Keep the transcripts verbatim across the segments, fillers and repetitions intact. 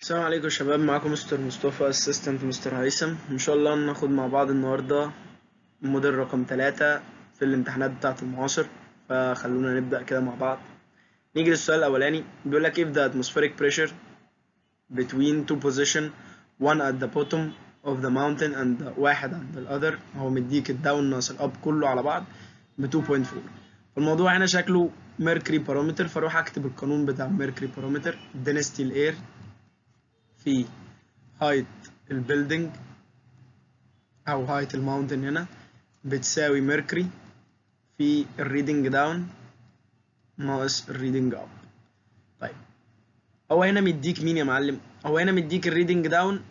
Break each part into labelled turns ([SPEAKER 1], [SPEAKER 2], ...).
[SPEAKER 1] السلام عليكم يا شباب، معاكم مستر مصطفى اسيستنت مستر هيثم. ان شاء الله ناخد مع بعض النهارده موديل رقم ثلاثة في الامتحانات بتاعة المعاصر. فخلونا نبدأ كده مع بعض. نيجي للسؤال الأولاني، بيقول لك if the atmospheric pressure between two position one at the bottom of the mountain and واحد عند the other، هو مديك الداون ناقص الأب كله على بعض ب اتنين فاصلة اربعة. فالموضوع هنا شكله ميركوري بارامتر، فاروح أكتب القانون بتاع ميركوري بارامتر. density الاير في هايت البيلدينج او هايت الماونتن هنا بتساوي ميركوري في الريدنج داون ناقص الريدنج اب. طيب هو هنا مديك مين يا معلم؟ هو هنا مديك الريدنج داون،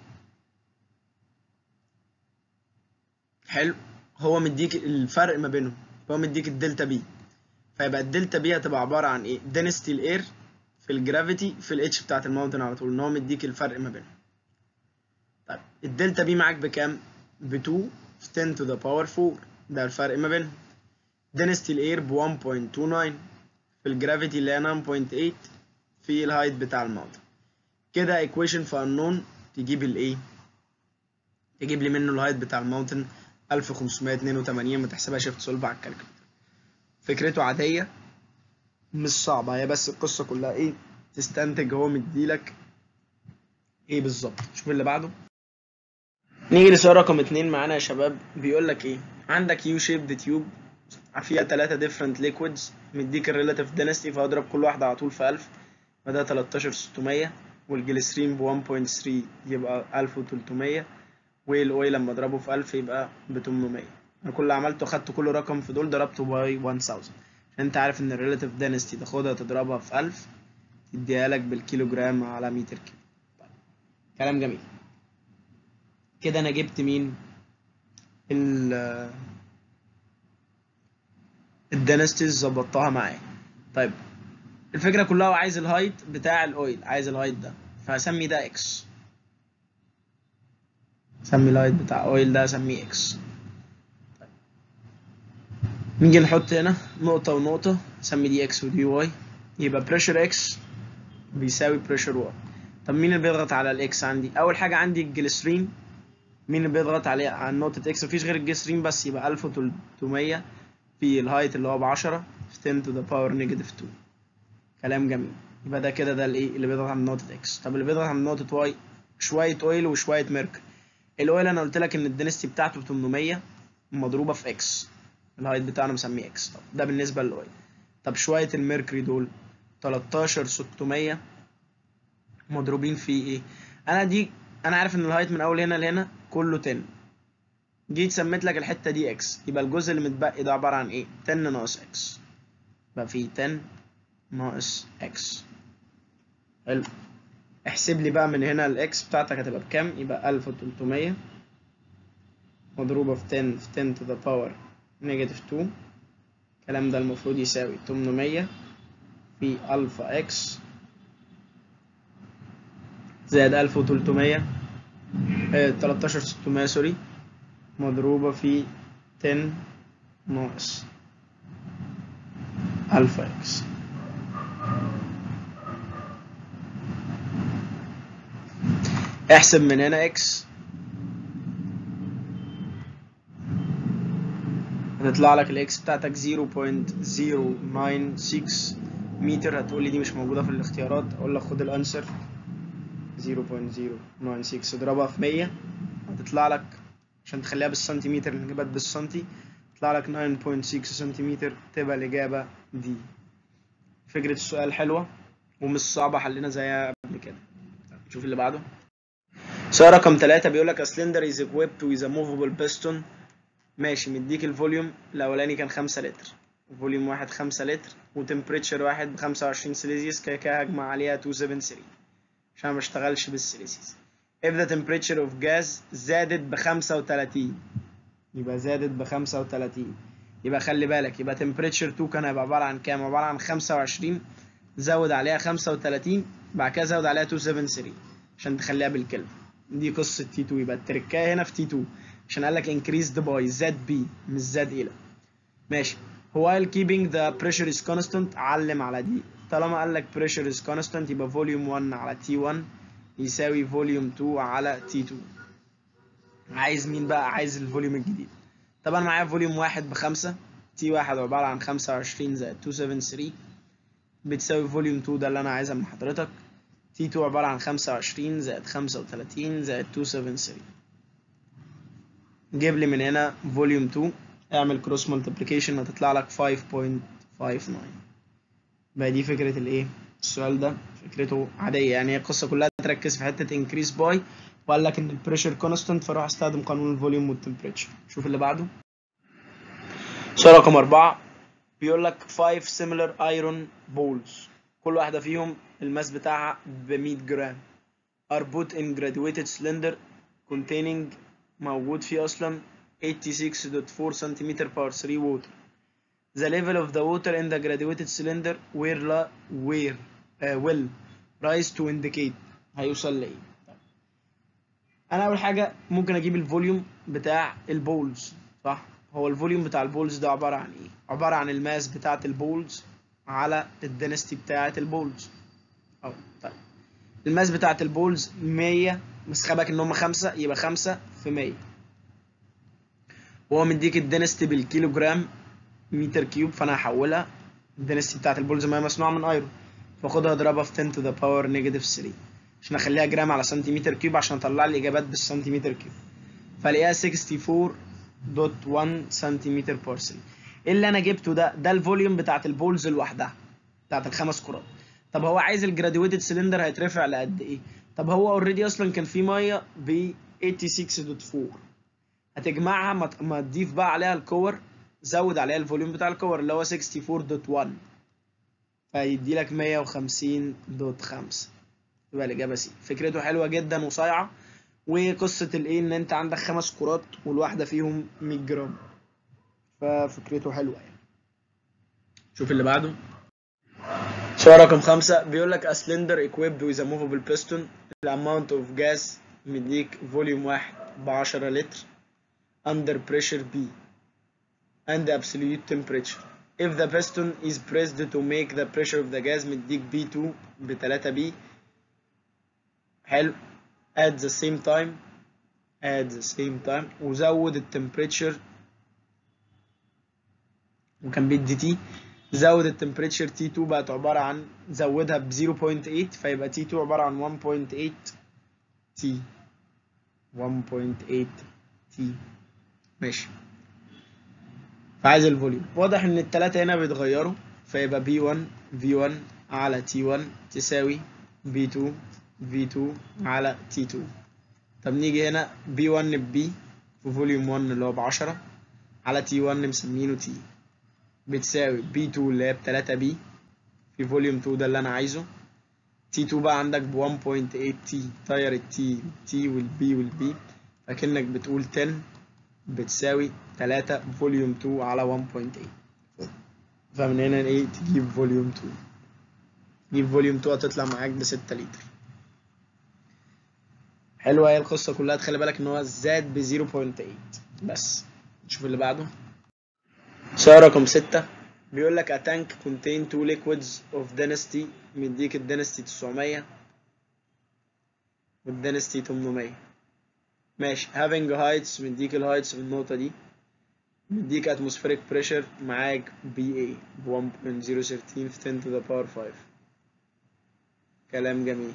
[SPEAKER 1] حلو، هو مديك الفرق ما بينهم، هو مديك الدلتا بي، فيبقى الدلتا بي هتبقى عباره عن ايه؟ density الاير في الجرافيتي في الاتش بتاعت الماونتن على طول، ان هو مديك الفرق ما بينهم. طيب الدلتا بي معاك بكام؟ ب اتنين في عشرة to the power اربعة، ده الفرق ما بينهم. density الاير ب واحد فاصلة اتنين تسعة في الجرافيتي اللي هي تسعة فاصلة تمانية في الهايت بتاع الماونتن. كده equation في unknown تجيب الايه؟ تجيب لي منه الهايت بتاع الماونتن الف وخمسمية اتنين وتمانين. ما تحسبها شيفت سولف على الكالكوليتر، فكرته عاديه مش صعبه، هي بس القصه كلها ايه؟ تستنتج هو مديلك ايه بالظبط. شوف اللي بعده. نيجي لسؤال رقم اتنين معانا يا شباب. بيقول لك ايه؟ عندك يو شيبد تيوب فيها تلاتة ديفرنت ليكويدز، مديك الريلاتيف دينستي، فاضرب كل واحده على طول في الف، فده تلتاشر ستمية، والجليسرين ب واحد فاصلة تلاتة يبقى الف وتلتمية، والاويل لما اضربه في الف يبقى ب تمنمية. انا كل اللي عملته خدت كل رقم في دول ضربته باي الف، عشان انت عارف ان الريلاتيف دينستي تاخدها تضربها في الف تديها لك بالكيلو جرام على متر كيلو. طيب كلام جميل. كده انا جبت مين؟ ال الدينستيز ظبطتها معايا. طيب الفكره كلها هو عايز الهايت بتاع الاويل، عايز الهايت ده، فهسمي ده اكس. سمي الهايت بتاع اويل ده اسميه اكس. طيب نيجي نحط هنا نقطه ونقطه، نسمي دي اكس ودي واي، يبقى بريشر اكس بيساوي بريشر واي. طب مين اللي بيضغط على الاكس عندي؟ اول حاجه عندي الجليسرين، مين اللي بيضغط عليه على نقطه اكس؟ مفيش غير الجليسرين بس، يبقى الف وتلتمية في الهايت اللي هو ب عشرة في عشرة to the power negative اتنين. كلام جميل. يبقى ده كده ده الايه اللي بيضغط على نقطه اكس. طب اللي بيضغط على نقطه واي شويه اويل وشويه ميركوري. الاويل انا قلت لك ان الدنستي بتاعته تمنمية مضروبه في اكس، الهايت بتاعنا مسميه اكس. طب ده بالنسبه للاويل. طب شويه الميركوري دول تلتاشر ستمية مضروبين في ايه؟ انا دي انا عارف ان الهايت من اول هنا لهنا كله عشرة، جيت سميت لك الحته دي اكس، يبقى الجزء اللي متبقي ده عباره عن ايه؟ عشرة ناقص اكس، يبقى في عشرة ناقص اكس. حلو. احسب لي بقى من هنا الاكس بتاعتك هتبقى بكام؟ يبقى الف وتلتمية مضروبه في عشرة في عشرة to the power negative اتنين. الكلام ده المفروض يساوي تمنمية في الفا اكس زائد الف وتلتمية اه تلتاشر ستمية سوري مضروبه في عشرة ناقص الفا اكس. احسب من هنا اكس هتطلع لك الاكس بتاعتك صفر فاصلة صفر تسعة ستة متر. هتقول لي دي مش موجوده في الاختيارات، اقول لك خد الانسر صفر فاصلة صفر تسعة ستة اضربها في مية هتطلع لك، عشان تخليها بالسنتيمتر اللي جابت بالسنتي تطلع لك تسعة فاصلة ستة سنتيمتر، تبقى الاجابه دي. فكره السؤال حلوه ومش صعبه، حلينا زيها قبل كده. نشوف اللي بعده. سؤال رقم ثلاثة بيقول لك a cylinder is equipped with a movable piston. ماشي، مديك الفوليوم الاولاني كان خمسة لتر، فوليوم واحد خمسة لتر، وتمبريتشر واحد بخمسة وعشرين سيليزيوس. كده كده هجمع عليها مئتين وتلاتة وسبعين عشان ما اشتغلش بالسيليزيوس. if the temperature of gas زادت بخمسة وتلاتين، يبقى زادت بخمسة وتلاتين، يبقى خلي بالك، يبقى temperature اتنين كان هيبقى عبارة عن كام؟ عبارة عن خمسة وعشرين زود عليها خمسة وتلاتين بعد كده زود عليها مئتين وسبعة وسبعين عشان تخليها بالكلفة. دي قصة تي اتنين. يبقى التركاية هنا في تي اتنين عشان قال لك increased by زاد بي مش زاد إلى. ماشي. while keeping the pressure is constant علم على دي، طالما قال لك pressure is constant يبقى volume واحد على تي واحد يساوي فوليوم اتنين على تي اتنين. عايز مين بقى؟ عايز الفوليوم الجديد. طبعا معايا فوليوم واحد بخمسة، تي واحد عبارة عن خمسة وعشرين زائد مئتين وسبعة وسبعين بتساوي فوليوم اتنين ده اللي أنا عايزها من حضرتك، تي اتنين عبارة عن خمسة وعشرين زائد خمسة وتلاتين زائد مئتين وسبعة وسبعين. جيب لي من هنا فوليوم اتنين، اعمل كروس مالتيبليكيشن هتطلع لك خمسة فاصلة خمسة تسعة. بقى دي فكرة الايه؟ السؤال ده فكرته عادية، يعني هي القصة كلها تركز في حتة انكريس باي، وقال لك ان البريشر كونستانت فراح استخدم قانون الفوليوم والتمبريتشر. شوف اللي بعده. سؤال رقم أربعة بيقول لك five similar iron balls كل واحدة فيهم الماس بتاعها ب مية جرام are put in graduated cylinder containing موجود فيه أصلا eighty-six point four centimeter per three water. The level of the water in the graduated cylinder where la where uh, will rise to indicate هيوصل لإيه؟ أنا أول حاجة ممكن أجيب الفوليوم بتاع البولز، صح؟ هو الفوليوم بتاع البولز ده عبارة عن إيه؟ عبارة عن الماس بتاعة البولز على الدنستي بتاعة البولز. أو طيب الماس بتاعة البولز مية، بس خلي بالك إن هما خمسة، يبقى خمسة في مية. وهو مديك الدنستي بالكيلو جرام متر كيوب، فأنا هحولها الدنستي بتاعة البولز ما هي مصنوعة من أيرون، فاخدها اضربها في عشرة to the power negative ثلاثة عشان أخليها جرام على سنتيمتر كيوب عشان أطلع لي الإجابات بالسنتيمتر كيوب. فالاقيها ستة وستين فاصلة واحد سنتيمتر بار ثلاثة. ايه اللي انا جبته ده؟ ده الفوليوم بتاعت البولز لوحدها بتاعت الخمس كرات. طب هو عايز الجراديويتد سلندر هيترفع لقد ايه؟ طب هو اوريدي اصلا كان في ميه ب ستة وثمانين فاصلة أربعة، هتجمعها ما تضيف بقى عليها الكور، زود عليها الفوليوم بتاع الكور اللي هو ستة وستين فاصلة واحد فيدي لك مية وخمسين فاصلة خمسة. يبقى الاجابه سي. فكرته حلوه جدا وصايعه، وقصة الايه ان انت عندك خمس كرات والواحدة فيهم مية جرام، ففكرته حلوة يعني. شوف اللي بعده. سؤال رقم خمسة بيقول لك a cylinder equipped with a movable piston the amount of gas مديك فوليوم واحد بعشرة لتر under pressure B and absolute temperature. If the piston is pressed to make the pressure of the gas مديك بي اتنين بتلاتة بي. حلو. at the same time at the same time وزود التمبريتشر، وكان بيدي تي، زود التمبريتشر تي اتنين بقت عبارة عن زودها ب صفر فاصلة تمانية فيبقى تي اتنين عبارة عن واحد فاصلة تمانية تي واحد فاصلة تمانية تي. ماشي. فعايز الفوليوم. واضح ان التلاتة هنا بيتغيروا، فيبقى بي واحد في واحد على تي واحد تساوي بي اتنين في اتنين على تي اتنين. طب نيجي هنا بي واحد بي في فوليوم واحد اللي هو ب عشرة على تي واحد مسمينه تي بتساوي بي اتنين اللي هي ب تلاتة بي في فوليوم اتنين ده اللي انا عايزه. تي اتنين بقى عندك ب واحد فاصلة تمانية تي، طير التي تي والبي والبي فكأنك بتقول عشرة بتساوي تلاتة فوليوم اتنين على واحد فاصلة تمانية. فمن هنا ايه تجيب فوليوم اتنين، تجيب فوليوم اتنين هتطلع معاك ب ستة لتر. حلوه هي القصه كلها، تخلي بالك ان هو زاد ب صفر فاصلة تمانية بس. نشوف اللي بعده. سؤال رقم ستة بيقول لك a tank contain two liquids of density مديك الدنستي تسعمية والدنستي تمنمية. ماشي. having heights مديك الهايتس في النقطة دي، مديك atmospheric pressure معاك بي اي ب واحد فاصلة صفر واحد تلاتة في عشرة to the power خمسة. كلام جميل.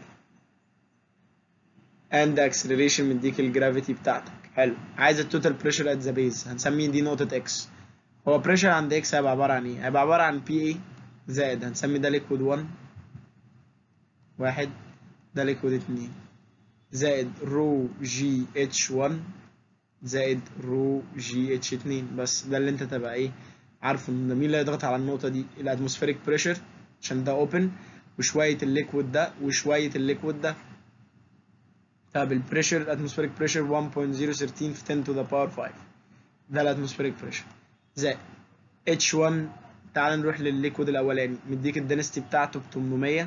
[SPEAKER 1] and acceleration مديك الجرافيتي بتاعتك. حلو. عايز التوتال بريشر at the base هنسميه دي نقطة اكس. هو بريشر عند اكس هيبقى عبارة عن ايه؟ هيبقى عبارة عن بي اي زائد هنسمي ده ليكويد واحد واحد ده ليكويد اتنين زائد رو جي اتش واحد زائد رو جي اتش اتنين. بس ده اللي انت تبقى ايه عارفه ان مين اللي هيضغط على النقطة دي؟ الاتموسفيريك بريشر عشان ده اوبن، وشوية الليكويد ده وشوية الليكويد ده. طب البريشر الاتموسفيريك بريشر واحد فاصلة صفر واحد تلاتة في عشرة to the power خمسة ده الاتموسفيريك بريشر زائد اتش واحد. تعال نروح للليكويد الاولاني مديك الدنستي بتاعته ب تمنمية.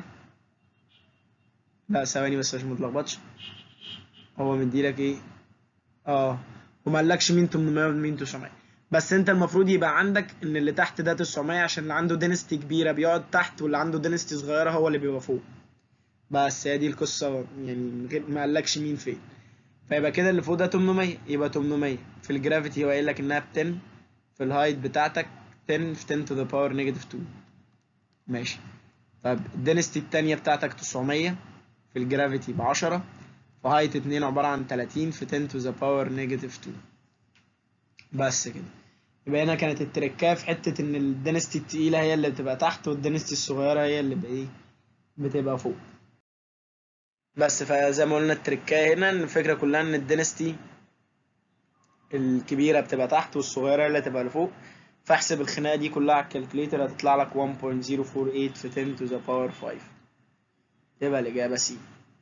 [SPEAKER 1] لا ثواني بس عشان متلخبطش، هو مديلك ايه؟ اه وما قالكش مين تمنمية ومين تسعمية، بس انت المفروض يبقى عندك ان اللي تحت ده تسعمية عشان اللي عنده دنستي كبيره بيقعد تحت واللي عنده دنستي صغيره هو اللي بيبقى فوق. بس هي دي القصة، يعني من غير ما قالكش مين فين. فيبقى كده اللي فوق ده تمنمية، يبقى تمنمية في الجرافيتي هو قايل لك انها ب عشرة، في الهايت بتاعتك عشرة في عشرة to the power negative اتنين. ماشي. طب الدنستي التانية بتاعتك تسعمية في الجرافيتي ب عشرة، في هايت اتنين عبارة عن تلاتين في عشرة to the power negative اتنين. بس كده. يبقى هنا كانت التركايه في حتة ان الدنستي التقيلة هي اللي بتبقى تحت، والدنستي الصغيرة هي اللي بقى ايه بتبقى فوق. بس فزي ما قلنا التركايه هنا ان الفكرة كلها ان الدنستي الكبيرة بتبقى تحت والصغيرة هي اللي تبقى لفوق. فاحسب الخناقة دي كلها على الكالكوليتر هتطلع لك واحد فاصلة صفر أربعة تمانية في عشرة to the power خمسة. تبقى الإجابة سي.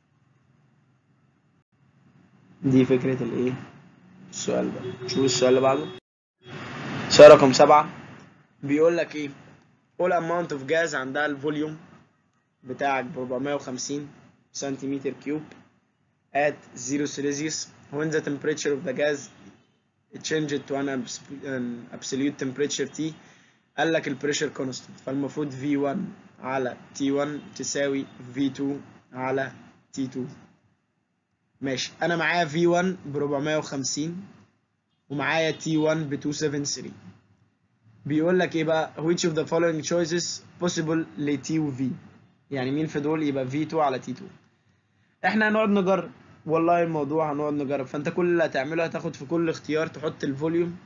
[SPEAKER 1] دي فكرة الإيه؟ السؤال ده. شوف السؤال اللي بعده. سؤال رقم سبعة بيقول لك إيه؟ all amount of gas عندها الفوليوم بتاعك ب أربعمية وخمسين سنتيمتر كيوب at zero Celsius when the temperature of the gas changed to an absolute temperature T. قال لك البريشر كونستنت، فالمفروض في واحد على تي واحد تساوي في اتنين على تي اتنين. ماشي. انا معايا في واحد ب أربعمية وخمسين ومعايا تي واحد ب ميتين وسبعة وسبعين. بيقول لك ايه بقى which of the following choices possible ل T و V، يعني مين في دول يبقى في اتنين على تي اتنين. احنا هنقعد نجرب، والله الموضوع هنقعد نجرب. فانت كل اللي هتعمله هتاخد في كل اختيار تحط الفوليوم.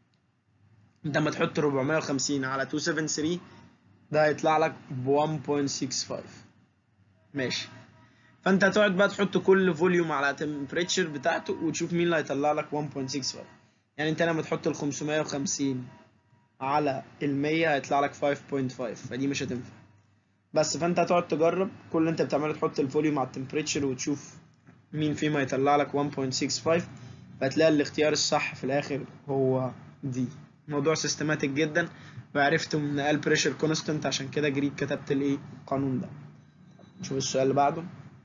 [SPEAKER 1] انت لما تحط أربعمية وخمسين على ميتين وسبعة وسبعين ده هيطلع لك ب واحد فاصلة ستة خمسة. ماشي. فانت هتقعد بقى تحط كل فوليوم على التمبريتشر بتاعته وتشوف مين اللي هيطلع لك واحد فاصلة ستة خمسة. يعني انت لما تحط ال خمسمية وخمسين على ال مية هيطلع لك خمسة فاصلة خمسة، فدي مش هتنفع. بس فانت هتقعد تجرب كل اللي انت بتعمله تحط الفوليوم على التمبريتشر وتشوف مين فيهم هيطلع لك واحد فاصلة ستة خمسة، فهتلاقي الاختيار الصح في الاخر هو دي. موضوع سيستماتيك جدا، وعرفت من قال بريشر كونستنت عشان كده جريت كتبت الايه القانون ده. نشوف السؤال اللي بعده.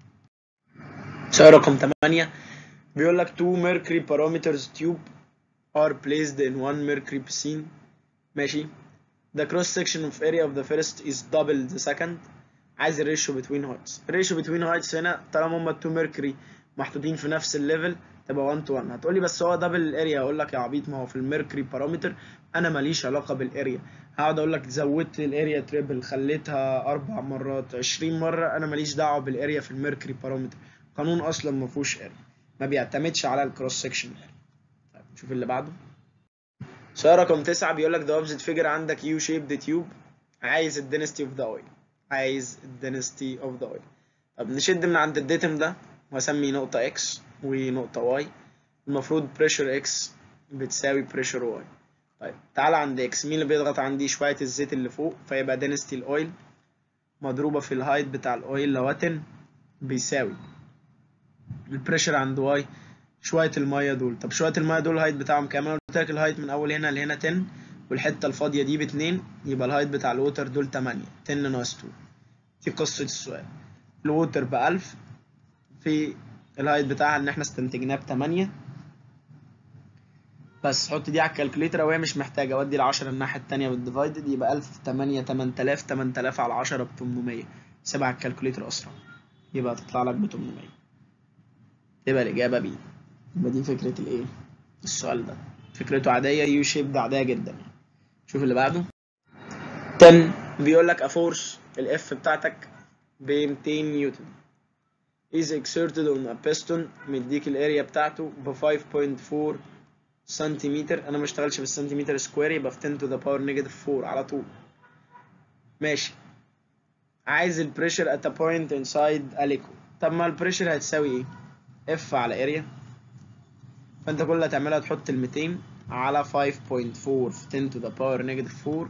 [SPEAKER 1] سؤال رقم تمانية بيقول لك two mercury parameters tube are placed in one mercury piscine. ماشي. the cross section of area of the first is double the second. عايز الريشيو between heights. الريشيو between heights هنا طالما هما التو ميركوري محطوطين في نفس الليفل تبقى واحد to واحد. هتقولي بس هو دبل الاريا، اقول لك يا عبيط ما هو في الميركوري بارامتر انا ماليش علاقه بالاريا. هقعد اقول لك زودت الاريا تريبل خليتها اربع مرات عشرين مره، انا ماليش دعوه بالاريا في الميركوري بارامتر. قانون اصلا ما فيهوش اريا، ما بيعتمدش على الكروس سكشن. طيب نشوف اللي بعده. سؤال رقم تسعة بيقول لك the opposite figure عندك U shaped tube. عايز ال density of the oil. عايز ال density of the oil. طب نشد من عند الديتم ده واسمي نقطة X ونقطة Y. المفروض pressure X بتساوي pressure Y. طيب تعالى عند X، مين اللي بيضغط عندي؟ شوية الزيت اللي فوق، فيبقى density الأويل مضروبة في الهايت بتاع الأويل اللي هو عشرة بيساوي البريشر عند Y شوية المية دول. طب شوية المية دول الهايت بتاعهم كام؟ انا قلت لك الهايت من اول هنا لهنا عشرة، والحتة الفاضية دي باتنين، يبقى الهايت بتاع الووتر دول تمانية. عشرة ناقص اتنين. دي قصة السؤال. الووتر بألف في الهايت بتاعها ان احنا استنتجناه بتمانية. بس حط دي على الكالكوليتر وهي مش محتاجة، ودي العشرة الناحية التانية بالديفايدد، يبقى ألف في تمانية تمنتلاف، تمنتلاف على عشرة بتمنمية. سيبها على الكالكوليتر أسرع، يبقى تطلع لك بتمنمية. يبقى الإجابة بي. يبقى دي فكرة الإيه؟ السؤال ده فكرته عادية، يو شيب ده عادية جدا. شوف اللي بعده. عشرة بيقول لك أفورس الإف بتاعتك ب ميتين نيوتن is exerted on a piston. مديك الاريا بتاعته ب خمسة فاصلة أربعة سنتيمتر. أنا ما اشتغلش بالسنتيمتر سكوير، يبقى في عشرة to the power negative أربعة على طول. ماشي. عايز البريشر at a point inside a liquid. طب ما البريشر هتساوي إيه؟ اف على اريا. فأنت كل اللي هتعملها تحط ال ميتين على خمسة فاصلة أربعة في عشرة to the power negative أربعة،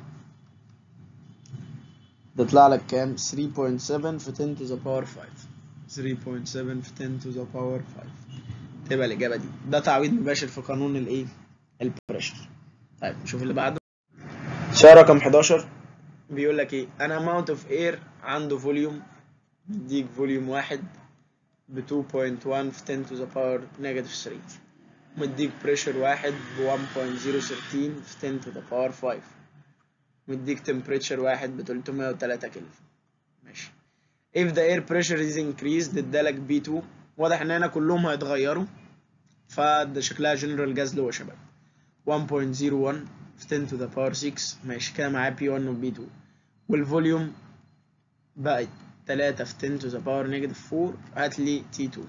[SPEAKER 1] تطلع لك كام؟ ثلاثة فاصلة سبعة في عشرة to the power خمسة. ثلاثة فاصلة سبعة في عشرة to the power خمسة. تبقى الإجابة دي. ده تعويض مباشر في قانون الإيه؟ البريشر. طيب نشوف اللي بعده. سؤال رقم حداشر بيقول لك إيه؟ an amount of air عنده فوليوم، مديك فوليوم واحد ب اتنين فاصلة واحد في عشرة to the power negative تلاتة، مديك بريشر واحد ب واحد فاصلة صفر واحد تلاتة في عشرة to the power خمسة، مديك تمبريتشر واحد ب تلتمية وتلاتة كلفن. ماشي. if the air pressure is increased ادالك بي اتنين. واضح ان هنا كلهم هيتغيروا، فده شكلها جنرال جاز لو يا شباب. واحد فاصلة صفر واحد في عشرة to the power ستة، ماشي كده معايا بي واحد و بي اتنين. والفوليوم بقت تلاتة في عشرة to the power negative أربعة، هات لي تي اتنين.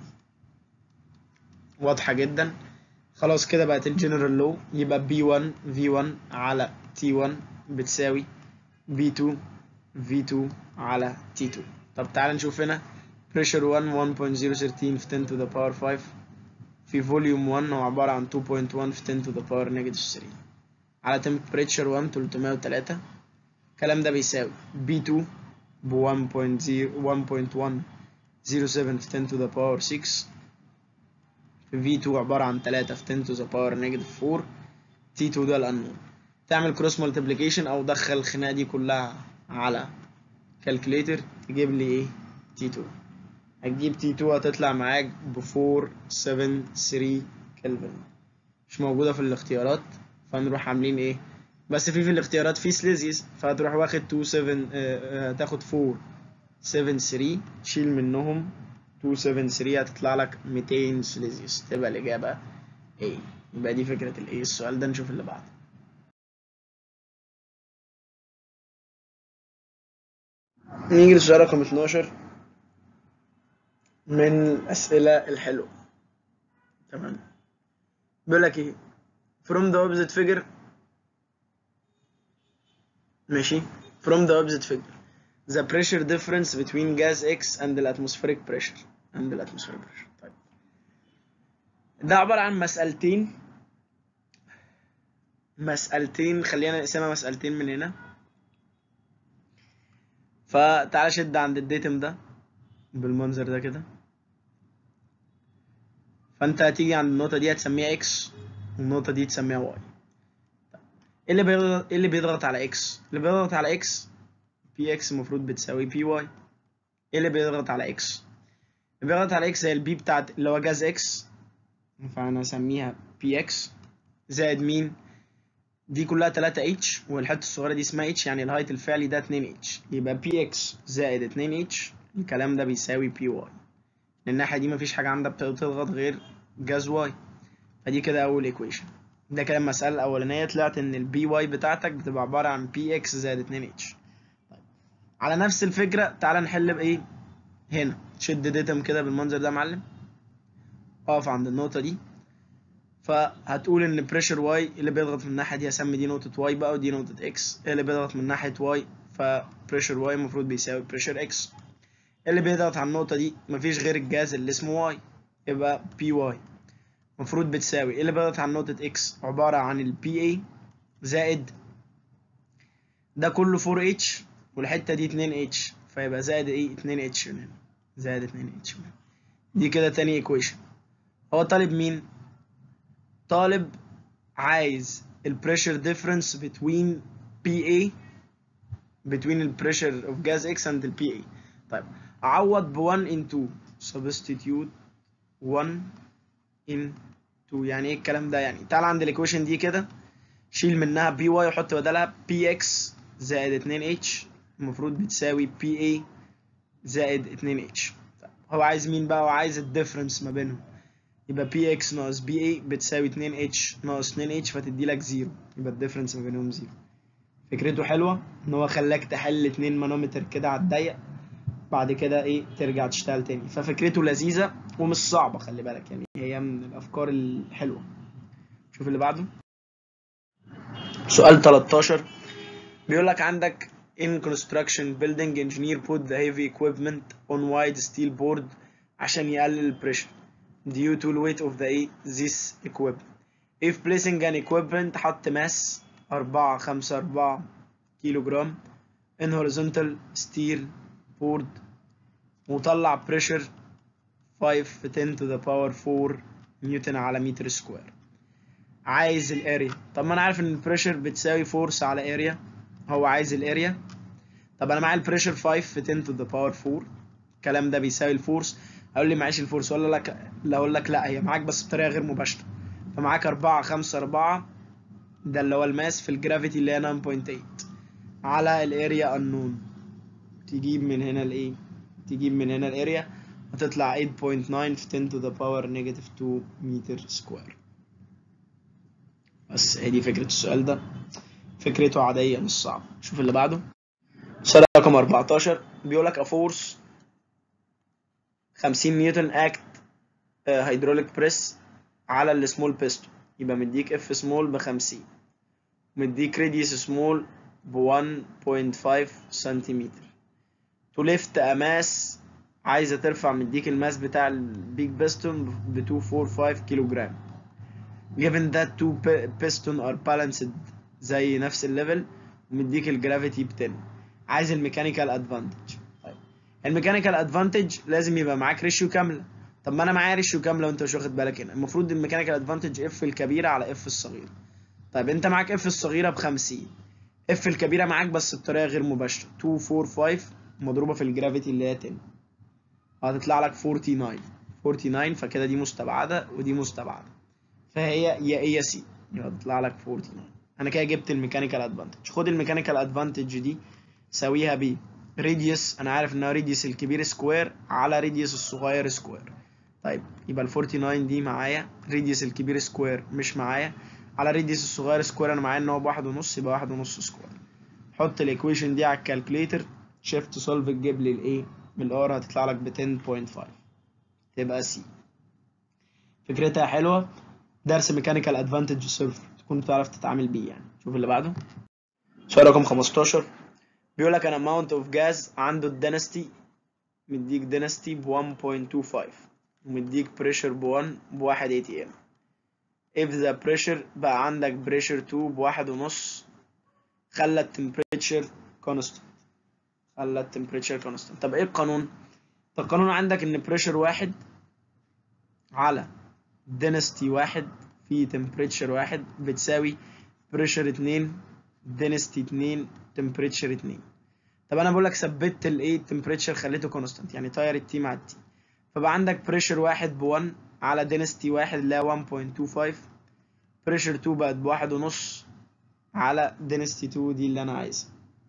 [SPEAKER 1] واضحة جدا. خلاص كده بقت الجنرال لو، يبقى بي واحد في واحد على تي واحد بتساوي بي اتنين في اتنين على تي اتنين. طب تعال نشوف هنا pressure واحد واحد فاصلة صفر واحد تلاتة في عشرة to the power خمسة، في فوليوم واحد هو عبارة عن اتنين فاصلة واحد في عشرة to the power negative تلاتة، على temperature واحد تلتمية وتلاتة. الكلام ده بيساوي بي اتنين ب واحد فاصلة واحد صفر سبعة في عشرة to the power ستة، في في اتنين عبارة عن تلاتة في عشرة to the power negative أربعة، تي اتنين ده الأنون. تعمل كروس مالتيبليكيشن أو دخل الخناقة دي كلها على كالكوليتر تجيب لي إيه؟ تي اتنين. هتجيب تي اتنين هتطلع معاك ب أربعمية وتلاتة وسبعين كلفن، مش موجودة في الاختيارات، فنروح عاملين إيه؟ بس في في الاختيارات في سليزيوس، فهتروح واخد اتنين سبعة، هتاخد أربعمية وسبعة وسبعين تشيل منهم ميتين وسبعة وسبعين هتطلع لك ميتين سليزيوس، تبقى الإجابة إيه؟ يبقى دي فكرة الإيه؟ السؤال ده. نشوف اللي بعده. نيجي للسؤال رقم اتناشر من الأسئلة الحلوة. تمام. بيقول لك إيه؟ from the opposite figure، ماشي، from the opposite figure the pressure difference between gas X and the atmospheric pressure and the atmospheric pressure. طيب ده عبارة عن مسألتين مسألتين خلينا نقسمها مسألتين من هنا. فتعالى شد عند الديتم ده بالمنظر ده كده، فانت هتيجي عند النقطة دي هتسميها اكس والنقطة دي تسميها واي. ايه اللي بيضغط ايه اللي بيضغط على اكس؟ اللي بيضغط على اكس بي اكس المفروض بتساوي بي واي. ايه اللي بيضغط على اكس؟ اللي بيضغط على اكس هي البي بتاعت اللي هو جاز اكس، فانا اسميها بي اكس زائد مين؟ دي كلها تلاتة اتش والحته الصغيره دي اسمها اتش، يعني الهايت الفعلي ده اتنين اتش، يبقى بي اكس زائد اتنين اتش الكلام ده بيساوي بي واي. الناحيه دي مفيش حاجه عندها بتضغط غير جاز واي، فدي كده اول ايكويشن. ده كده المساله الاولانيه، طلعت ان البي واي بتاعتك بتبقى عباره عن بي اكس زائد اتنين اتش. طيب على نفس الفكره تعال نحل بايه هنا. شد ديتم كده بالمنظر ده يا معلم، اقف عند النقطه دي، فهتقول ان بريشر واي اللي بيضغط من الناحيه دي هسمي دي نقطه واي بقى ودي نقطه اكس. اللي بيضغط من ناحيه واي فبريشر واي المفروض بيساوي بريشر اكس. اللي بيضغط على النقطه دي مفيش غير الجاز اللي اسمه واي، يبقى بي واي المفروض بتساوي اللي بيضغط على نقطه اكس عباره عن البي اي زائد ده كله أربعة اتش والحته دي اتنين اتش، فيبقى زائد ايه اتنين اتش من هنا، زائد اتنين اتش من هنا. دي كده تاني ايكويشن. هو طالب مين؟ طالب عايز البريشر ديفرنس between بي اي between البريشر of gas X and ال بي اي. طيب اعوض ب واحد in اتنين substitute واحد in اتنين، يعني ايه الكلام ده؟ يعني تعال عند الايكويشن دي كده شيل منها بي واي وحط بدلها بي اكس زائد اتنين اتش المفروض بتساوي بي اي زائد اتنين اتش. طيب هو عايز مين بقى؟ هو عايز الديفرنس ما بينهم، يبقى بي اكس ناقص بي اي بتساوي اتنين اتش ناقص اتنين اتش فتدي لك زيرو، يبقى الديفرنس ما بينهم زيرو. فكرته حلوه ان هو خلاك تحل اتنين مانومتر كده على الضيق، بعد كده ايه ترجع تشتغل تاني. ففكرته لذيذه ومش صعبه، خلي بالك، يعني هي من الافكار الحلوه. شوف اللي بعده. سؤال تلتاشر بيقول لك عندك in construction building engineer put the heavy equipment on wide steel board عشان يقلل البريشر due to the weight of the this equipment. if placing an equipment حط ماس أربعة خمسة أربعة كيلو جرام in horizontal steel board وطلع بريشر خمسة في عشرة to the power أربعة نيوتن على متر سكوير. عايز الاريا. طب ما انا عارف ان البريشر بتساوي فورس على اريا، هو عايز الاريا. طب انا معايا البريشر خمسة في عشرة to the power أربعة، الكلام ده بيساوي الفورس. هقول لي معيش الفورس ولا لك؟ لا اقول لك لا، هي معاك بس بطريقه غير مباشره. فمعاك أربعة خمسة أربعة ده اللي هو الماس في الجرافيتي اللي هي تسعة فاصلة تمانية على الاريا انون. تجيب من هنا الايه؟ تجيب من هنا الاريا هتطلع eight point nine في ten to the power negative two متر سكوير. بس هي دي فكرة السؤال ده، فكرته عادية مش صعبة. شوف اللي بعده. سؤال رقم أربعتاشر بيقول لك a force خمسين نيوتن act hydraulic press على السمول بيستون، يبقى مديك اف سمول بخمسين، مديك راديوس سمول ب one point five سنتيمتر. تو ليفت اماس، عايزه ترفع، مديك الماس بتاع البيج بيستون ب two forty-five كيلو جرام. given that two piston are balanced زي نفس الليفل، ومديك الجرافيتي ب ten. عايز الميكانيكال ادفانتج. طيب الميكانيكال ادفانتج لازم يبقى معاك ريشيو كامله. طب ما انا معايا ريشيو كامله وانت مش واخد بالك هنا. المفروض الميكانيكال ادفانتج اف الكبيره على اف الصغيره. طيب انت معاك اف الصغيره ب خمسين، اف الكبيره معاك بس بطريقه غير مباشره two forty-five مضروبه في الجرافيتي اللي هي ten، هتطلع لك forty-nine forty-nine. فكده دي مستبعده ودي مستبعده، فهي يا ايه يا سي، يبقى هتطلع لك forty-nine. انا كده جبت الميكانيكال ادفانتج. خد الميكانيكال ادفانتج دي ساويها ب راديوس، انا عارف انها راديوس الكبير سكوير على راديوس الصغير سكوير. طيب يبقى ال forty-nine دي معايا، راديوس الكبير سكوير مش معايا، على راديوس الصغير سكوير انا معايا ان هو بواحد ونص، يبقى واحد ونص سكوير. حط الايكويشن دي على الكالكوليتر، شيفت سولف تجيب لي الايه بالار، هتطلع لك ب ten point five، تبقى سي. فكرتها حلوه، درس ميكانيكال ادفانتج سيرفر تكون بتعرف تتعامل بيه يعني. شوف اللي بعده. سؤال رقم خمستاشر بيقول لك ان amount of gas عنده الدنستي، مديك دنستي ب one point two five ومديك بريشر ب one بواحد اي تي ام. if the pressure بقى عندك بريشر two بواحد ونص، خلى التمبريتشر كونستنت، خلى التمبريتشر كونستنت. طب ايه القانون؟ طب القانون عندك ان بريشر واحد على دنستي واحد في تمبريتشر واحد بتساوي بريشر اتنين دنستي اتنين تمبريتشر اتنين. طب انا بقول لك ثبت الايه التمبريتشر خليته كونستنت، يعني طاير التي مع التي، فبقى عندك بريشر واحد ب one على دنستي واحد اللي هي one point two five، بريشر two بقت بواحد ونص على دنستي two دي اللي انا عايزها.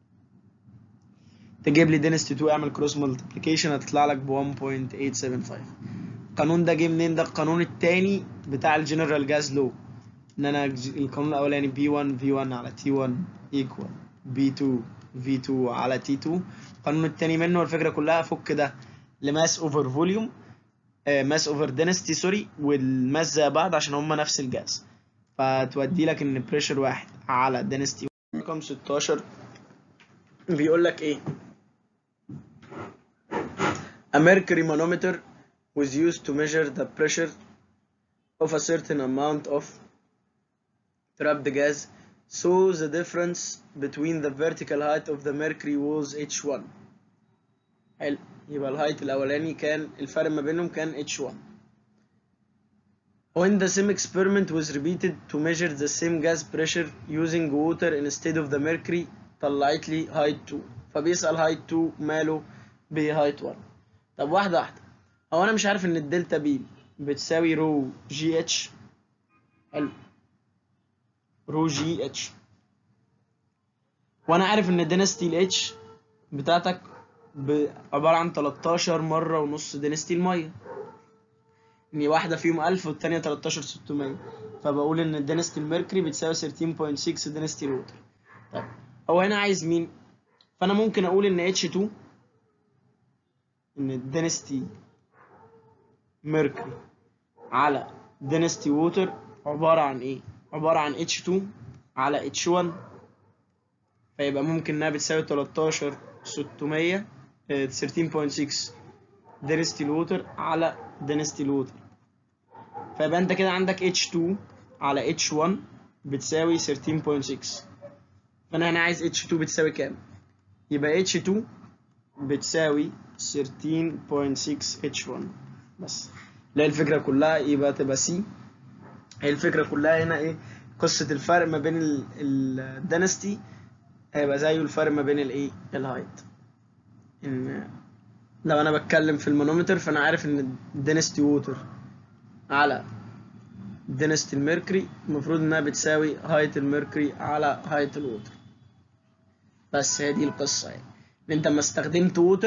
[SPEAKER 1] تجيب لي دنستي two اعمل كروس ملتبليكيشن هتطلع لك ب one point eight seven five. القانون ده جه منين؟ ده القانون التاني بتاع الجنرال جاز لو، ان انا القانون الاولاني بي one في one على تي one ايكوال بي two في two على تي two. القانون التاني منه الفكره كلها فك ده لماس اوفر فوليوم، ماس اوفر دنستي سوري، والماس زي بعض عشان هما نفس الجاز، فتودي لك ان بريشر واحد على دنستي. رقم ستاشر بيقول لك ايه؟ A mercury manometer was used to measure the pressure of a certain amount of trapped gas, so the difference between the vertical height of the mercury was h one. حلو، يبقى الهايت الاولاني كان الفرق ما بينهم كان h one. When the same experiment was repeated to measure the same gas pressure using water instead of the mercury طلعت لي height two. فبيسأل height two ماله ب height one. طب واحدة واحدة، هو أنا مش عارف إن الدلتا بي بتساوي رو جي اتش. حلو، رو جي اتش، وأنا عارف إن دينستي الاتش بتاعتك عبارة عن تلتاشر مرة ونص دينستي المية، إن واحدة فيهم ألف والتانية تلتاشر ستمية، فبقول إن دينستي الميركوري بتساوي thirteen point six دينستي الووتر. طيب هو هنا عايز مين؟ فأنا ممكن أقول إن اتش two، إن دينستي ميركوري على دينستي ووتر عبارة عن إيه؟ عبارة عن اتش two على اتش one، فيبقى ممكن إنها بتساوي تلتاشر ستمية thirteen point six دينستي الووتر على دينستي الووتر، فيبقى أنت كده عندك اتش two على اتش one بتساوي thirteen point six. فأنا هنا عايز اتش two بتساوي كام؟ يبقى اتش two بتساوي thirteen point six اتش one بس. لا الفكرة كلها يبقى تبقى سي. هي الفكرة كلها هنا ايه؟ قصة الفرق ما بين الدنستي هيبقى زيه الفرق ما بين الايه؟ الهايت. ان لو انا بتكلم في المانومتر فانا عارف ان الدنستي ووتر على دنستي الميركوري المفروض انها بتساوي هايت الميركوري على هايت الووتر. بس هي دي القصة يعني. ان انت لما استخدمت ووتر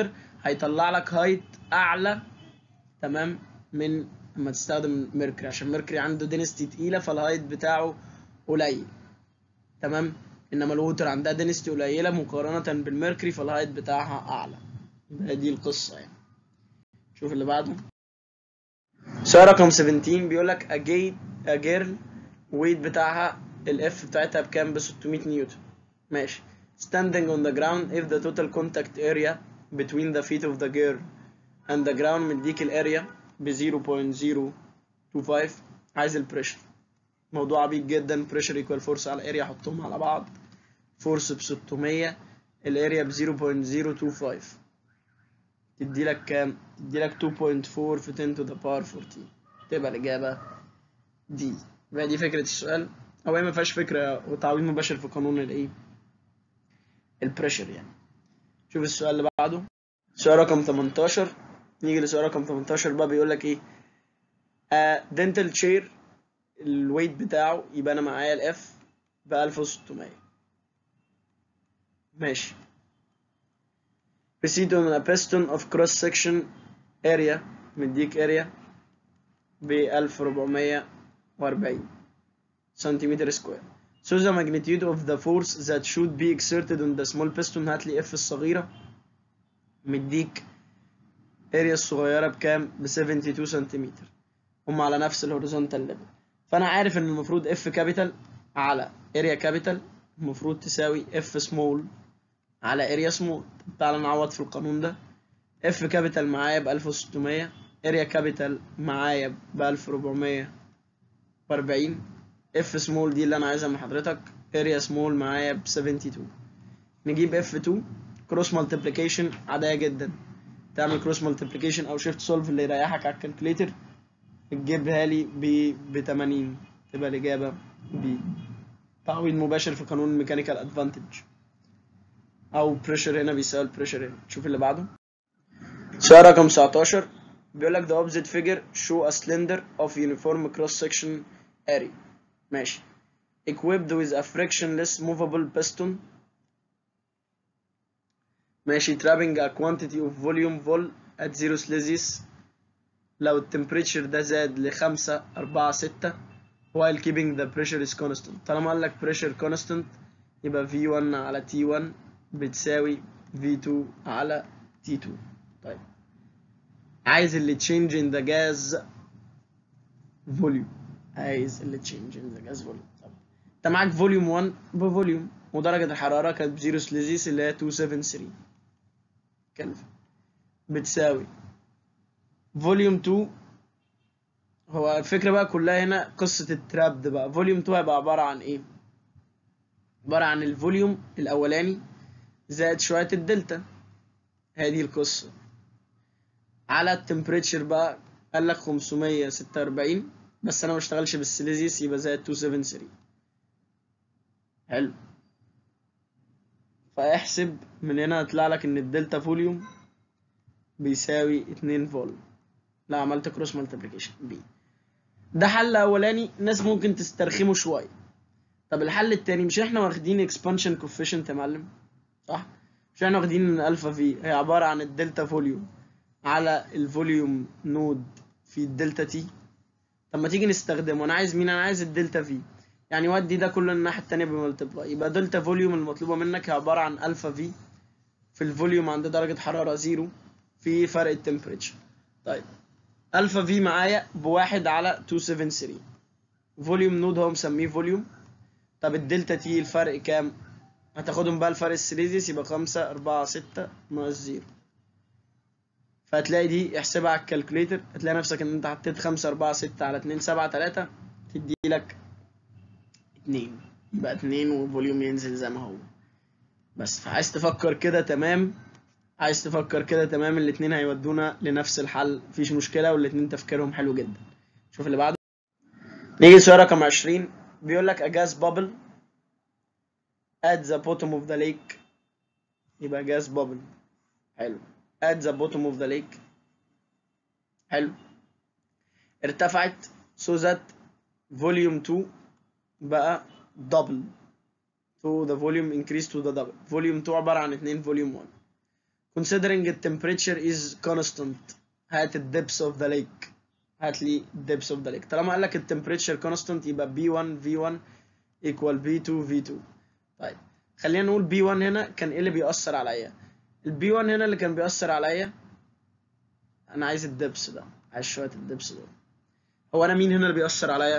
[SPEAKER 1] هيطلع لك هايت اعلى تمام من لما تستخدم ميركوري، عشان ميركوري عنده دينستي تقيله فالهايت بتاعه قليل تمام، انما الووتر عندها دينستي قليله مقارنه بالميركوري فالهايت بتاعها اعلى. دي القصه يعني. شوف اللي بعده. سؤال رقم سبعتاشر بيقول لك a gate a girl weight بتاعها الاف بتاعتها بكام؟ ب ستمية نيوتن. ماشي. standing on the ground if the total contact area between the feet of the girl and the ground مديك الاريا ب زيرو بوينت زيرو تو فايف. عايز البريشر. موضوع عبيط جدا. pressure equal force على اريا حطهم على بعض. فورس ب ستمية الاريا ب زيرو بوينت زيرو تو فايف تدي لك كام؟ تدي لك تو بوينت فور في عشرة to the power أربعتاشر. تبقى الإجابة دي. يبقى دي فكرة السؤال، أو هي ما فيهاش فكرة وتعويض مباشر في قانون الإيه؟ البريشر يعني. شوف السؤال اللي بعده. سؤال رقم تمنتاشر. نيجي لسؤال رقم تمنتاشر بقى بيقول لك إيه؟ آه dental chair الويت بتاعه يبقى أنا معايا الإف ب ألف وستمية. ماشي. proceed on a piston of cross section area مديك area ب ألف وأربعمية وأربعين سنتيمتر سكوير. so the magnitude of the force that should be exerted on the small piston. هات لي اف الصغيرة. مديك area الصغيرة بكام؟ ب اتنين وسبعين سنتيمتر. هم على نفس الهوريزونتال ليفل، فأنا عارف إن المفروض اف كابيتال على area كابيتال المفروض تساوي اف سمول على area سمول. تعالى نعوض في القانون ده. اف كابيتال معايا ب ألف وستمية، اريا كابيتال معايا ب ألف وأربعمية وأربعين، اف سمول دي اللي انا عايزها من حضرتك، اريا سمول معايا ب اتنين وسبعين. نجيب اف اتنين كروس مالتيبليكيشن عاديه جدا. تعمل كروس مالتيبليكيشن او شيفت سولف اللي يريحك على الكالكوليتر، تجيبها لي ب تمانين. تبقى الاجابه ب تعويض مباشر في قانون الميكانيكال ادفانتج، او بريشر هنا بيساوي البريشر هنا. شوف اللي بعده. سؤال رقم تسعتاشر بيقول لك the opposite figure show a cylinder of uniform cross section area. ماشي. equipped with a frictionless movable piston. ماشي. trapping a quantity of volume vol at zero celsius لو التمبريتشر ده زاد لخمسة أربعة ستة while keeping the pressure is constant. طالما قال لك pressure constant يبقى في واحد على تي واحد بتساوي في اتنين على تي اتنين. طيب عايز اللي change in the gas volume. عايز اللي change in the gas volume. طب انت معاك فوليوم واحد بفوليوم ودرجة الحرارة كانت بزيرو سليزيس اللي هي مئتين وتلاتة وسبعين كلفن بتساوي فوليوم اتنين. هو الفكرة بقى كلها هنا قصة التراب ده بقى. فوليوم اتنين هيبقى عبارة عن ايه؟ عبارة عن الفوليوم الأولاني زائد شوية الدلتا. هي دي القصة. على التمبريتشر بقى قال لك خمسمية ستة وأربعين بس انا ما بشتغلش بالسيليزيوس يبقى زائد مئتين وسبعة وسبعين. حلو. فاحسب من هنا هيطلع لك ان الدلتا فوليوم بيساوي اتنين فولت. لا عملت كروس مالتيبليكيشن بي. ده حل اولاني ناس ممكن تسترخمه شويه. طب الحل التاني مش احنا واخدين اكسبانشن كوفيشنت يا معلم؟ صح؟ مش احنا واخدين من الفا في هي عباره عن الدلتا فوليوم على الفوليوم نود في الدلتا تي. طب ما تيجي نستخدمه. انا عايز مين؟ انا عايز الدلتا في، يعني ودي ده كله الناحيه الثانيه بملتبلاي. يبقى دلتا فوليوم المطلوبه منك هي عباره عن الفا في في الفوليوم عند درجه حراره زيرو في فرق التمبريتشر. طيب الفا في معايا بواحد على مئتين وسبعة وسبعين. فوليوم نود هو مسميه فوليوم. طب الدلتا تي الفرق كام؟ هتاخدهم بقى الفرق السيليزيوس يبقى خمسة أربعة ستة ناقص زيرو. فهتلاقي دي احسبها على الكالكوليتر هتلاقي نفسك ان انت حطيت خمسة أربعة ستة على اتنين سبعة تلاتة تدي لك اتنين. يبقى اتنين والفوليوم ينزل زي ما هو. بس فعايز تفكر كده تمام. عايز تفكر كده تمام. الاتنين هيودونا لنفس الحل مفيش مشكلة والاتنين تفكيرهم حلو جدا. شوف اللي بعده. نيجي سؤال رقم عشرين بيقول لك a gas bubble at the bottom of the lake. يبقى gas bubble. حلو. at the bottom of the lake. حلو. ارتفعت so that volume two بقى double so the volume increased to the double. volume two عبارة عن اتنين volume one. considering the temperature is constant هات ال depth of the lake. هات لي depth of the lake. طالما قال لك ال temperature constant يبقى بي واحد في واحد equal بي اتنين في اتنين. طيب خلينا نقول بي واحد هنا كان ايه اللي بيأثر عليا؟ ال بي واحد هنا اللي كان بيأثر عليا انا عايز الدبس ده، عايز شويه الدبس ده. هو انا مين هنا اللي بيأثر عليا؟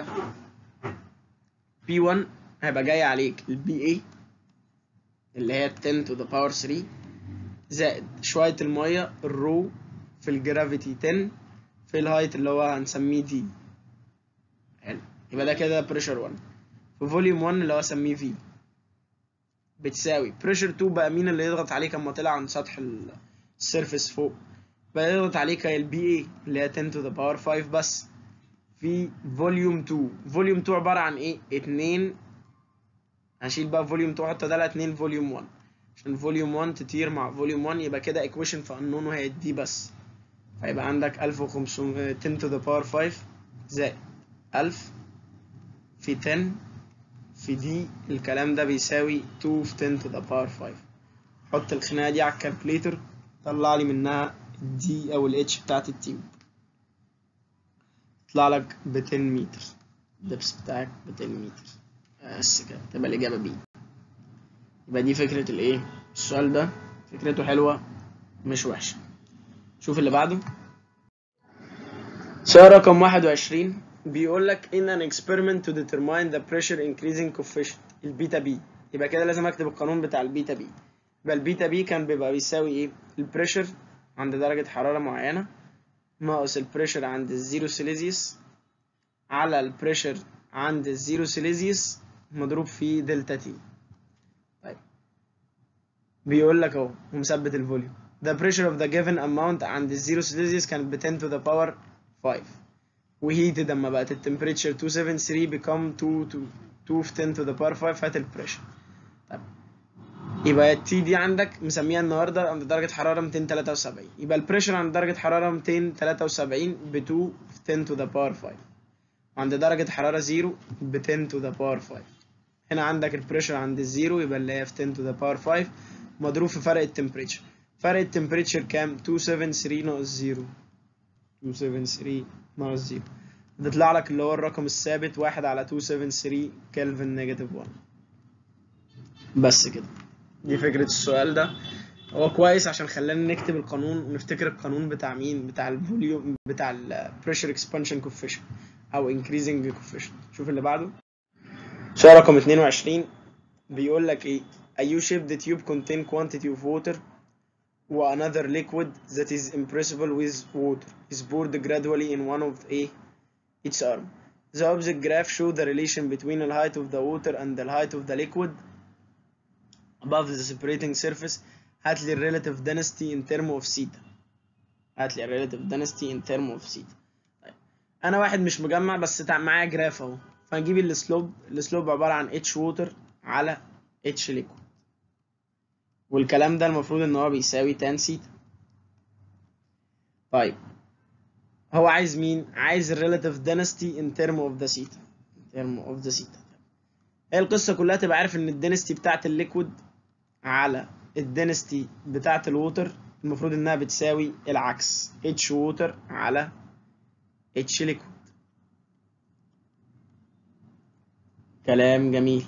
[SPEAKER 1] بي واحد هيبقى جاي عليك البي اي اللي هي عشرة to the power ثلاثة زائد شويه الميه الرو في الجرافيتي عشرة في الهايت اللي هو هنسميه دي. حلو، يبقى ده كده بريشر واحد. في فوليوم واحد اللي هو هسميه في بتساوي بريشر اتنين بقى مين اللي يضغط عليك اما طلع عن سطح السيرفيس فوق؟ بقى يضغط عليك هي البي اي اللي هي عشرة to the power خمسة بس في فوليوم اتنين. فوليوم اتنين عباره عن ايه؟ اتنين. هشيل بقى فوليوم اتنين احط ده على اتنين فوليوم واحد عشان فوليوم واحد تطير مع فوليوم واحد يبقى كده ايكويشن في انون وهي دي بس. فيبقى عندك ألف وخمسمية عشرة to the power خمسة زائد ألف في عشرة في دي الكلام ده بيساوي اتنين في عشرة to the power خمسة. حط الخناقه دي على الكالكوليتر طلع لي منها الدي او الاتش بتاعت التيوب يطلع لك ب عشرة متر. الدبس بتاعك ب عشرة متر بس كده تبقى الاجابه بي. يبقى دي فكره الايه؟ السؤال ده فكرته حلوه مش وحشه. شوف اللي بعده. سؤال رقم واحد وعشرين بيقول لك in an experiment to determine the pressure increasing coefficient البيتا بي. يبقى كده لازم اكتب القانون بتاع البيتا بي. يبقى البيتا بي كان بيبقى بيساوي ايه؟ البريشر عند درجه حراره معينه ناقص البريشر عند الزيرو سيليزيوس على البريشر عند الزيرو سيليزيوس مضروب في دلتا تي. طيب بيقول لك اهو ومثبت الفوليوم. The pressure of the given amount عند الزيرو سيليزيوس كانت ب عشرة to the power خمسة وهيتد اما بقت التمبريتشر مئتين وتلاتة وسبعين become اتنين to في عشرة to the power خمسة هات البريشر. طيب يبقى التي دي عندك مسميها النهارده عند درجه حراره مئتين وتلاتة وسبعين يبقى البريشر عند درجه حراره مئتين وتلاتة وسبعين ب اتنين في عشرة to the power خمسة وعند درجه حراره صفر ب عشرة to the power خمسة. هنا عندك البريشر عند الزيرو يبقى اللي هي في عشرة to the power خمسة مضروب في فرق التمبريتشر. فرق التمبريتشر كام؟ مئتين وسبعة وسبعين ناقص صفر مئتين وسبعة وسبعين ناقص صفر بتطلع لك اللي هو الرقم الثابت واحد على مئتين وسبعة وسبعين كلفن نيجاتيف واحد. بس كده دي فكرة السؤال ده. هو كويس عشان خلانا نكتب القانون ونفتكر القانون بتاع مين؟ بتاع الفوليوم بتاع ال pressure expansion coefficient أو increasing coefficient. شوف اللي بعده. سؤال رقم اتنين وعشرين بيقول لك إيه؟ A U-shaped tube contain quantity of water و another liquid that is impressible with water is poured gradually in one of a each arm. The opposite graph show the relation between the height of the water and the height of the liquid above the separating surface. هات لي relative density in term of theta. هات لي relative density in term of theta. طيب انا واحد مش مجمع بس معايا جراف اهو فهنجيب السلوب. السلوب عباره عن H water على H liquid والكلام ده المفروض ان هو بيساوي تان ثيتا. طيب هو عايز مين؟ عايز relative density in term of the theta. in term of the theta. هي القصه كلها تبقى عارف ان الدنستي بتاعت الليكويد على الدنستي بتاعت الووتر المفروض انها بتساوي العكس H water على H liquid. كلام جميل.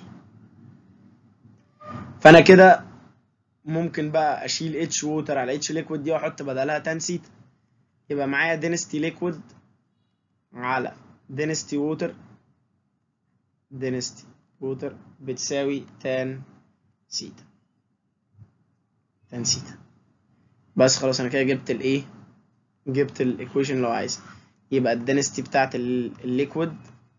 [SPEAKER 1] فانا كده ممكن بقى اشيل H water على H liquid دي واحط بدلها تان ثيتا يبقى معايا density liquid على density water density water بتساوي تان ثيتا. تان ثيتا بس خلاص انا كده جبت الايه؟ جبت الايكويشن لو عايز. يبقى الدنستي بتاعت الليكويد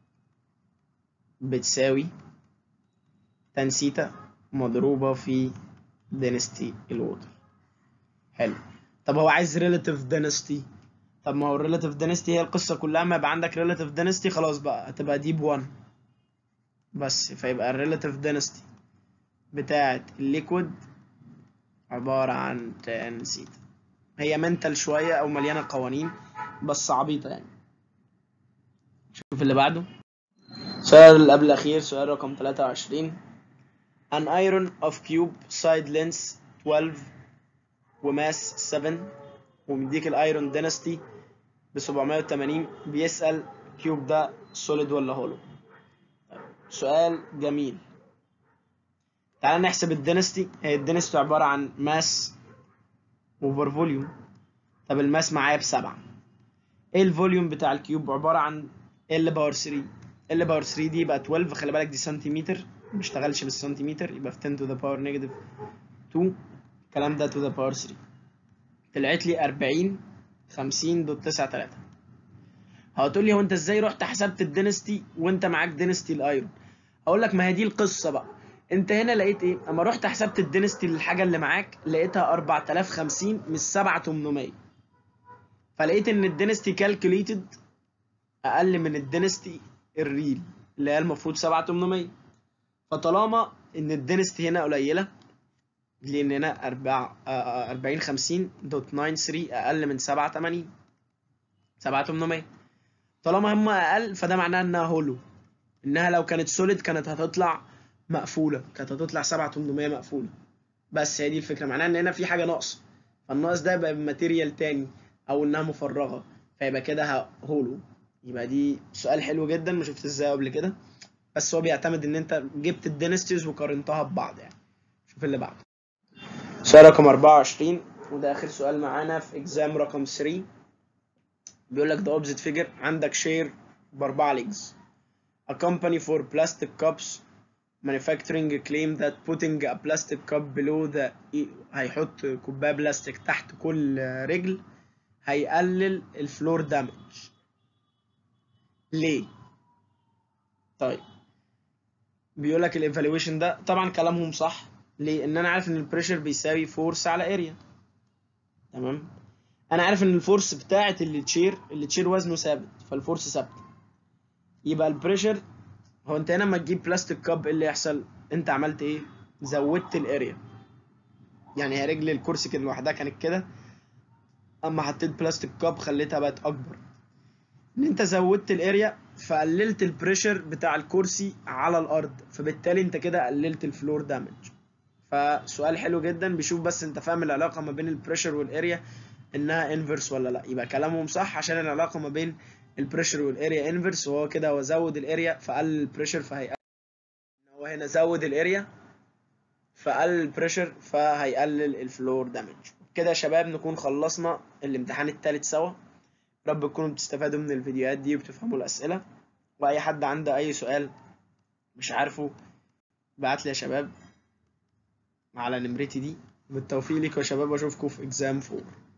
[SPEAKER 1] بتساوي تان ثيتا مضروبه في دنستي الووتر. حلو. طب هو عايز relative density. طب ما هو relative density هي القصه كلها ما يبقى عندك relative density خلاص بقى هتبقى دي بواحد بس فيبقى relative density بتاعت الليكويد عباره عن تان ثيتا. هي منتل شويه او مليانه قوانين بس عبيطه يعني. شوف اللي بعده. السؤال اللي قبل الاخير سؤال رقم تلاتة وعشرين. An iron of cube side length twelve وماس سبعة ومديك الايرون دينستي ب سبعمية وتمانين، بيسأل كيوب ده سوليد ولا هولو. سؤال جميل. تعال نحسب الدينستي. هي الدينستي عبارة عن ماس اوفر فوليوم. طب الماس معايا بسبعة. ايه الفوليوم بتاع الكيوب؟ عبارة عن ال باور ثلاثة. ال باور ثلاثة دي يبقى اتناشر، خلي بالك دي سنتيمتر، مشتغلش بالسنتيمتر، يبقى في عشرة to the power negative اتنين، الكلام ده to the power ثلاثة. طلعت لي أربعين خمسين دوت تسعة تلاتة. هتقول لي هو انت ازاي رحت حسبت الدينستي وانت معاك دينستي الايرون؟ اقول لك ما هي دي القصه بقى. انت هنا لقيت ايه؟ اما رحت حسبت الدينستي للحاجه اللي معاك لقيتها أربعة آلاف وخمسين مش سبعة آلاف وتمنمية، فلقيت ان الدينستي كالكوليتد اقل من الدينستي الريل اللي هي المفروض سبعة آلاف وتمنمية. فطالما ان الدينستي هنا قليله، لان هنا أربعين خمسين دوت تسعة وتسعين اقل من سبعة تمانين سبعة آلاف وتمنمية، طالما هم اقل فده معناه انها هولو. انها لو كانت سوليد كانت هتطلع مقفوله، كانت هتطلع سبعة آلاف وتمنمية مقفوله. بس هي دي الفكره، معناها ان هنا في حاجه ناقصه، فالناقص ده يبقى بماتيريال تاني او انها مفرغه، فيبقى كده هولو. يبقى دي سؤال حلو جدا، ما شفت ازاي قبل كده، بس هو بيعتمد ان انت جبت الدينستيز وقارنتها ببعض يعني. شوف اللي بعده. سؤال رقم أربعة وعشرين وده اخر سؤال معانا في اكزام رقم تلاتة. بيقول لك the opposite figure، عندك شير باربعه ليجز. A company for plastic cups manufacturing claim that putting a plastic cup below the هيحط كوبايه بلاستيك تحت كل رجل هيقلل الفلور دامج. ليه؟ طيب بيقول لك الايفالويشن ده طبعا كلامهم صح. ليه؟ ان انا عارف ان البريشر بيساوي فورس على اريا. تمام؟ انا عارف ان الفورس بتاعه التشير التشير وزنه ثابت، فالفورس ثابته. يبقى البريشر، هو انت هنا لما تجيب بلاستيك كاب ايه اللي يحصل؟ انت عملت ايه؟ زودت الاريا. يعني هي رجل الكرسي كده لوحدها كانت كده، اما حطيت بلاستيك كاب خليتها بقت اكبر. ان انت زودت الاريا فقللت البريشر بتاع الكرسي على الارض، فبالتالي انت كده قللت الفلور دامج. فسؤال حلو جدا، بيشوف بس انت فاهم العلاقه ما بين البريشر والاريا انها انفرس ولا لا. يبقى كلامهم صح عشان العلاقه ما بين البريشر والاريا انفرس، وهو كده هو زود الاريا فقلل البريشر فهيقلل. هو هنا زود الاريا فقلل البريشر فهيقلل الفلور دامج. كده يا شباب نكون خلصنا الامتحان التالت سوا. رب تكونوا بتستفادوا من الفيديوهات دي وبتفهموا الاسئله. واي حد عنده اي سؤال مش عارفه بعت لي يا شباب على نمرتي دي. بالتوفيق ليكم يا شباب، واشوفكم في اكزام فور.